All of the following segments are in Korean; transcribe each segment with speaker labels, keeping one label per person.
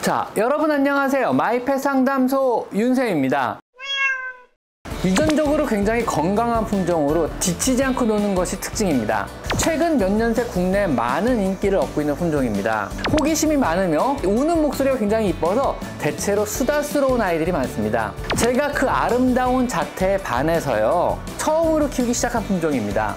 Speaker 1: 자, 여러분 안녕하세요. 마이펫 상담소 윤쌤입니다. 유전적으로 굉장히 건강한 품종으로 지치지 않고 노는 것이 특징입니다. 최근 몇 년 새 국내에 많은 인기를 얻고 있는 품종입니다. 호기심이 많으며 우는 목소리가 굉장히 이뻐서 대체로 수다스러운 아이들이 많습니다. 제가 그 아름다운 자태에 반해서요, 처음으로 키우기 시작한 품종입니다.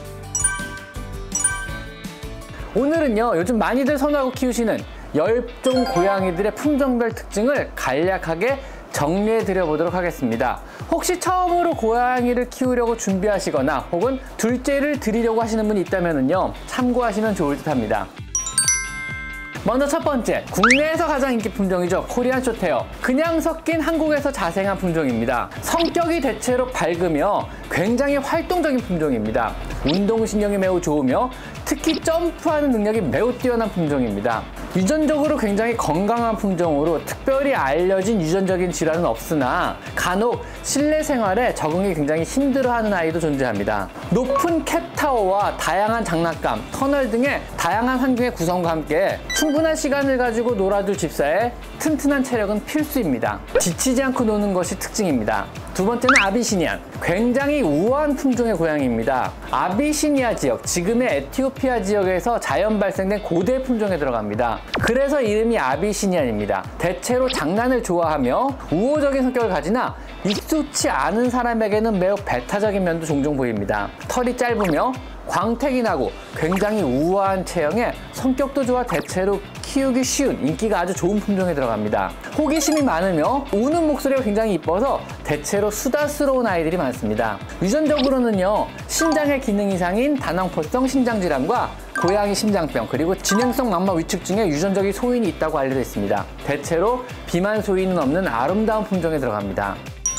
Speaker 1: 오늘은요, 요즘 많이들 선호하고 키우시는 10종 고양이들의 품종별 특징을 간략하게 정리해 드려 보도록 하겠습니다. 혹시 처음으로 고양이를 키우려고 준비하시거나 혹은 둘째를 드리려고 하시는 분이 있다면요, 참고하시면 좋을 듯 합니다. 먼저 첫 번째, 국내에서 가장 인기 품종이죠. 코리안 숏헤어. 그냥 섞인 한국에서 자생한 품종입니다. 성격이 대체로 밝으며 굉장히 활동적인 품종입니다. 운동신경이 매우 좋으며 특히 점프하는 능력이 매우 뛰어난 품종입니다. 유전적으로 굉장히 건강한 품종으로 특별히 알려진 유전적인 질환은 없으나 간혹 실내 생활에 적응이 굉장히 힘들어하는 아이도 존재합니다. 높은 캣타워와 다양한 장난감, 터널 등의 다양한 환경의 구성과 함께 충분한 시간을 가지고 놀아줄 집사에 튼튼한 체력은 필수입니다. 지치지 않고 노는 것이 특징입니다. 두 번째는 아비시니안. 굉장히 우아한 품종의 고양이입니다. 아비시니아 지역, 지금의 에티오피아 지역에서 자연 발생된 고대 품종에 들어갑니다. 그래서 이름이 아비시니안입니다. 대체로 장난을 좋아하며 우호적인 성격을 가지나 익숙치 않은 사람에게는 매우 배타적인 면도 종종 보입니다. 털이 짧으며 광택이 나고 굉장히 우아한 체형에 성격도 좋아 대체로 키우기 쉬운 인기가 아주 좋은 품종에 들어갑니다. 호기심이 많으며 우는 목소리가 굉장히 이뻐서 대체로 수다스러운 아이들이 많습니다. 유전적으로는요, 신장의 기능 이상인 다낭포성 신장질환과 고양이 심장병, 그리고 진행성 망막 위축증에 유전적인 소인이 있다고 알려져 있습니다. 대체로 비만 소인은 없는 아름다운 품종에 들어갑니다.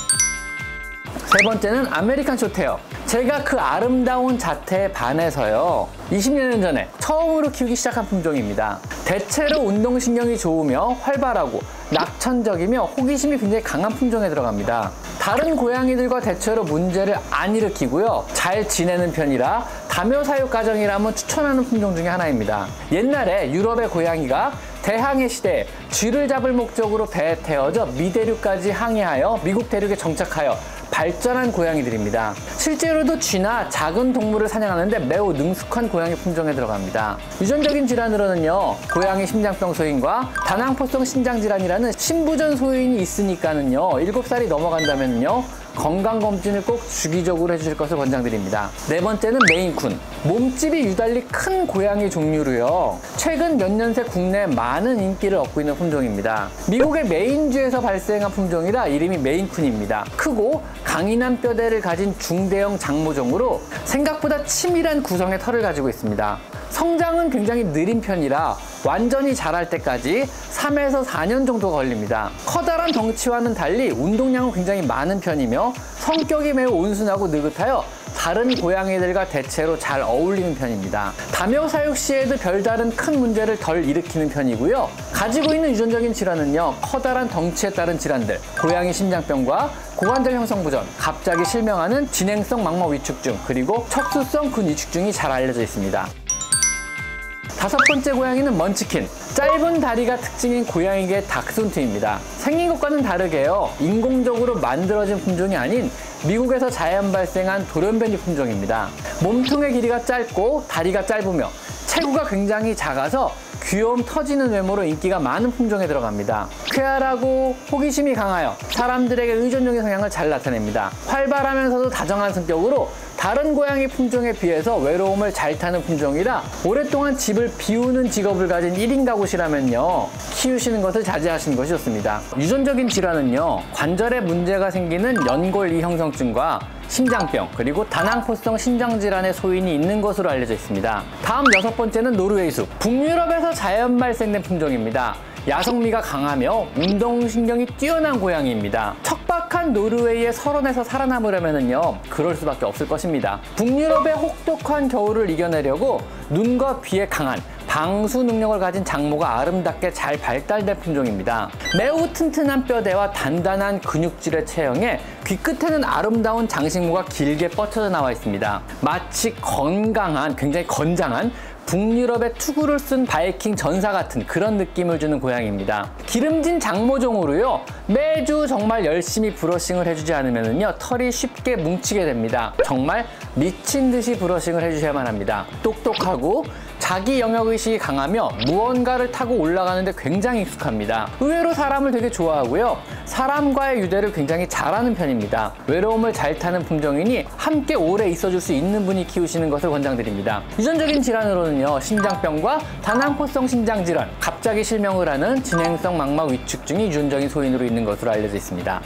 Speaker 1: 세 번째는 아메리칸 숏헤어. 제가 그 아름다운 자태에 반해서요, 20년 전에 처음으로 키우기 시작한 품종입니다. 대체로 운동신경이 좋으며 활발하고 낙천적이며 호기심이 굉장히 강한 품종에 들어갑니다. 다른 고양이들과 대체로 문제를 안 일으키고요, 잘 지내는 편이라 다묘 사육 가정이라면 추천하는 품종 중에 하나입니다. 옛날에 유럽의 고양이가 대항해 시대에 쥐를 잡을 목적으로 배에 태워져 미대륙까지 항해하여 미국 대륙에 정착하여 발전한 고양이들입니다. 실제로도 쥐나 작은 동물을 사냥하는데 매우 능숙한 고양이 품종에 들어갑니다. 유전적인 질환으로는요, 고양이 심장병 소인과 다낭포성 신장질환이라는 신부전 소인이 있으니까는요, 7살이 넘어간다면요, 건강검진을 꼭 주기적으로 해주실 것을 권장드립니다. 네 번째는 메인쿤. 몸집이 유달리 큰 고양이 종류로요, 최근 몇 년 새 국내에 많은 인기를 얻고 있는 품종입니다. 미국의 메인주에서 발생한 품종이라 이름이 메인쿤입니다. 크고 강인한 뼈대를 가진 중대형 장모종으로 생각보다 치밀한 구성의 털을 가지고 있습니다. 성장은 굉장히 느린 편이라 완전히 자랄 때까지 3에서 4년 정도가 걸립니다. 커다란 덩치와는 달리 운동량은 굉장히 많은 편이며 성격이 매우 온순하고 느긋하여 다른 고양이들과 대체로 잘 어울리는 편입니다. 다묘 사육 시에도 별다른 큰 문제를 덜 일으키는 편이고요. 가지고 있는 유전적인 질환은요, 커다란 덩치에 따른 질환들, 고양이 심장병과 고관절 형성 부전, 갑자기 실명하는 진행성 망막 위축증, 그리고 척수성 근위축증이 잘 알려져 있습니다. 다섯 번째 고양이는 먼치킨. 짧은 다리가 특징인 고양이계의 닥스훈트입니다. 생긴 것과는 다르게요, 인공적으로 만들어진 품종이 아닌 미국에서 자연 발생한 돌연변이 품종입니다. 몸통의 길이가 짧고 다리가 짧으며 체구가 굉장히 작아서 귀여움 터지는 외모로 인기가 많은 품종에 들어갑니다. 쾌활하고 호기심이 강하여 사람들에게 의존적인 성향을 잘 나타냅니다. 활발하면서도 다정한 성격으로 다른 고양이 품종에 비해서 외로움을 잘 타는 품종이라 오랫동안 집을 비우는 직업을 가진 1인 가구시라면요, 키우시는 것을 자제하시는 것이 좋습니다. 유전적인 질환은요, 관절에 문제가 생기는 연골 이형성증과 심장병, 그리고 다낭포성 신장질환의 소인이 있는 것으로 알려져 있습니다. 다음 여섯 번째는 노르웨이숲. 북유럽에서 자연 발생된 품종입니다. 야성미가 강하며 운동신경이 뛰어난 고양이입니다. 척박한 노르웨이의 설원에서 살아남으려면요, 그럴 수밖에 없을 것입니다. 북유럽의 혹독한 겨울을 이겨내려고 눈과 귀에 강한 방수 능력을 가진 장모가 아름답게 잘 발달된 품종입니다. 매우 튼튼한 뼈대와 단단한 근육질의 체형에 귀 끝에는 아름다운 장식모가 길게 뻗쳐져 나와 있습니다. 마치 건강한, 굉장히 건장한 북유럽의 투구를 쓴 바이킹 전사 같은 그런 느낌을 주는 고양이입니다. 기름진 장모종으로요, 매주 정말 열심히 브러싱을 해주지 않으면요 털이 쉽게 뭉치게 됩니다. 정말 미친 듯이 브러싱을 해주셔야만 합니다. 똑똑하고 자기 영역의식이 강하며 무언가를 타고 올라가는데 굉장히 익숙합니다. 의외로 사람을 되게 좋아하고요, 사람과의 유대를 굉장히 잘하는 편입니다. 외로움을 잘 타는 품종이니 함께 오래 있어줄 수 있는 분이 키우시는 것을 권장드립니다. 유전적인 질환으로는요, 신장병과 다낭포성 신장질환, 갑자기 실명을 하는 진행성 망막 위축증이 유전적인 소인으로 있는 것으로 알려져 있습니다.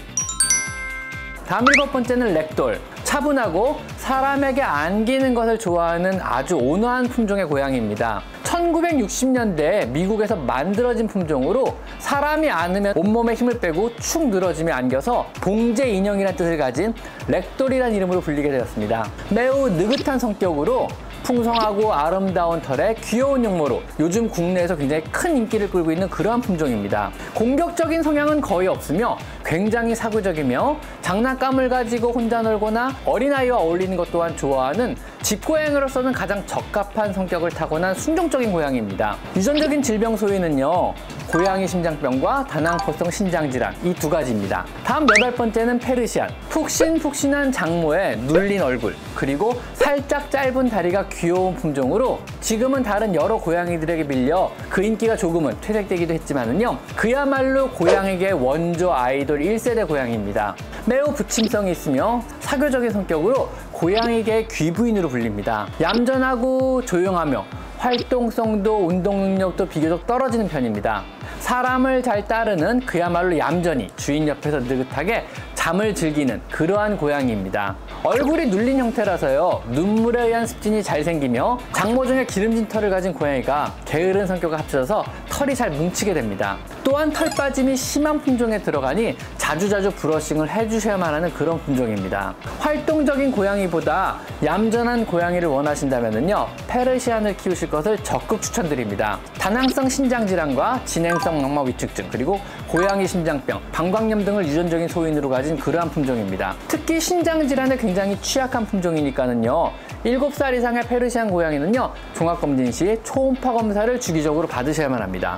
Speaker 1: 다음 7번째는 렉돌. 차분하고 사람에게 안기는 것을 좋아하는 아주 온화한 품종의 고양이입니다. 1960년대에 미국에서 만들어진 품종으로 사람이 안으면 온몸에 힘을 빼고 축 늘어지며 안겨서 봉제 인형이라는 뜻을 가진 렉돌이라는 이름으로 불리게 되었습니다. 매우 느긋한 성격으로 풍성하고 아름다운 털에 귀여운 용모로 요즘 국내에서 굉장히 큰 인기를 끌고 있는 그러한 품종입니다. 공격적인 성향은 거의 없으며 굉장히 사교적이며 장난감을 가지고 혼자 놀거나 어린아이와 어울리는 것 또한 좋아하는 집고양이로서는 가장 적합한 성격을 타고난 순종적인 고양이입니다. 유전적인 질병 소위는요, 고양이 심장병과 다낭포성 신장질환, 이 두 가지입니다. 다음 8번째는 페르시안. 푹신푹신한 장모에 눌린 얼굴, 그리고 살짝 짧은 다리가 귀여운 품종으로 지금은 다른 여러 고양이들에게 밀려 그 인기가 조금은 퇴색되기도 했지만은요, 그야말로 고양이계의 원조 아이돌 1세대 고양이입니다. 매우 부침성이 있으며 사교적인 성격으로 고양이계의 귀부인으로 불립니다. 얌전하고 조용하며 활동성도 운동 능력도 비교적 떨어지는 편입니다. 사람을 잘 따르는 그야말로 얌전히 주인 옆에서 느긋하게 잠을 즐기는 그러한 고양이입니다. 얼굴이 눌린 형태라서요, 눈물에 의한 습진이 잘 생기며 장모종의 기름진 털을 가진 고양이가 게으른 성격과 합쳐져서 털이 잘 뭉치게 됩니다. 또한 털 빠짐이 심한 품종에 들어가니 자주자주 브러싱을 해주셔야만 하는 그런 품종입니다. 활동적인 고양이보다 얌전한 고양이를 원하신다면요, 페르시안을 키우실 것을 적극 추천드립니다. 다낭성 신장질환과 진행성 망막 위축증, 그리고 고양이 심장병, 방광염 등을 유전적인 소인으로 가진 그러한 품종입니다. 특히 신장질환에 굉장히 취약한 품종이니까는요, 7살 이상의 페르시안 고양이는요, 종합검진 시 초음파 검사를 주기적으로 받으셔야만 합니다.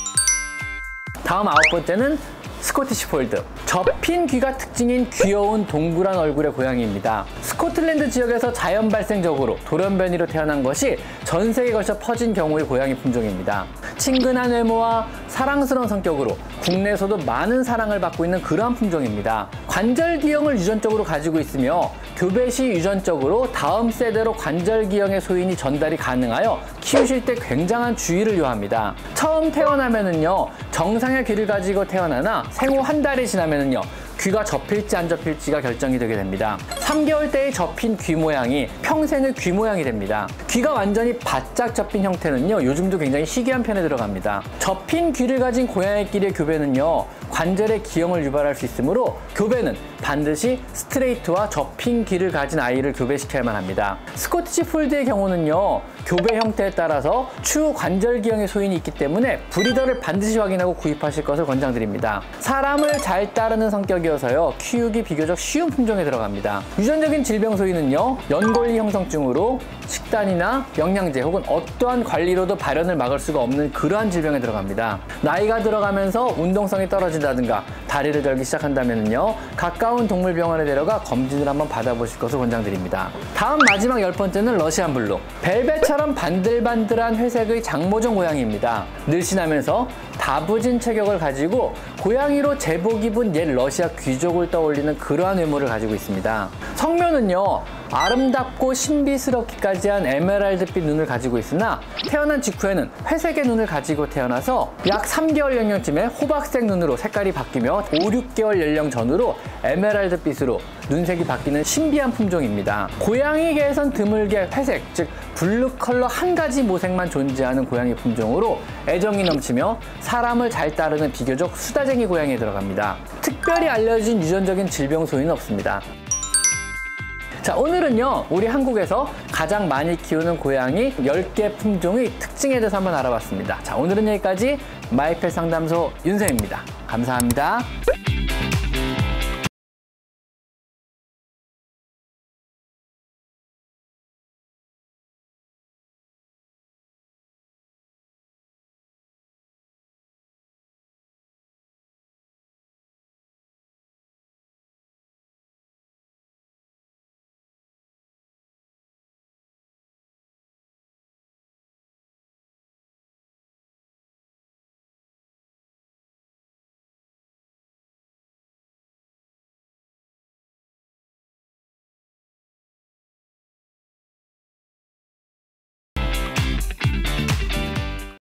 Speaker 1: 다음 9번째는 스코티시 폴드. 접힌 귀가 특징인 귀여운 동그란 얼굴의 고양이입니다. 스코틀랜드 지역에서 자연 발생적으로 돌연변이로 태어난 것이 전 세계에 걸쳐 퍼진 경우의 고양이 품종입니다. 친근한 외모와 사랑스러운 성격으로 국내에서도 많은 사랑을 받고 있는 그러한 품종입니다. 관절기형을 유전적으로 가지고 있으며 교배 시 유전적으로 다음 세대로 관절기형의 소인이 전달이 가능하여 키우실 때 굉장한 주의를 요합니다. 처음 태어나면은요, 정상의 귀를 가지고 태어나나 생후 한 달이 지나면은요, 귀가 접힐지 안 접힐지가 결정이 되게 됩니다. 3개월 때의 접힌 귀 모양이 평생의 귀 모양이 됩니다. 귀가 완전히 바짝 접힌 형태는요, 요즘도 굉장히 희귀한 편에 들어갑니다. 접힌 귀를 가진 고양이끼리의 교배는요, 관절의 기형을 유발할 수 있으므로 교배는 반드시 스트레이트와 접힌 귀를 가진 아이를 교배시켜야만 합니다. 스코티시 폴드의 경우는요, 교배 형태에 따라서 추후 관절 기형의 소인이 있기 때문에 브리더를 반드시 확인하고 구입하실 것을 권장드립니다. 사람을 잘 따르는 성격이어서요, 키우기 비교적 쉬운 품종에 들어갑니다. 유전적인 질병 소인은요, 연골리 형성증으로 식단이나 영양제 혹은 어떠한 관리로도 발현을 막을 수가 없는 그러한 질병에 들어갑니다. 나이가 들어가면서 운동성이 떨어진다든가 다리를 절기 시작한다면요, 가까운 동물병원에 데려가 검진을 한번 받아보실 것을 권장드립니다. 다음 마지막 10번째는 러시안 블루. 벨벳처럼 반들반들한 회색의 장모종 고양이입니다. 늘씬하면서 다부진 체격을 가지고 고양이로 제복 입은 옛 러시아 귀족을 떠올리는 그러한 외모를 가지고 있습니다. 성묘는요, 아름답고 신비스럽기까지 한 에메랄드빛 눈을 가지고 있으나 태어난 직후에는 회색의 눈을 가지고 태어나서 약 3개월 연령쯤에 호박색 눈으로 색깔이 바뀌며 5, 6개월 연령 전후로 에메랄드빛으로 눈색이 바뀌는 신비한 품종입니다. 고양이계에선 드물게 회색, 즉 블루 컬러 한 가지 모색만 존재하는 고양이 품종으로 애정이 넘치며 사람을 잘 따르는 비교적 수다쟁이 고양이에 들어갑니다. 특별히 알려진 유전적인 질병 소인은 없습니다. 자, 오늘은요, 우리 한국에서 가장 많이 키우는 고양이 10개 품종의 특징에 대해서 한번 알아봤습니다. 자, 오늘은 여기까지 마이펫 상담소 윤쌤입니다. 감사합니다.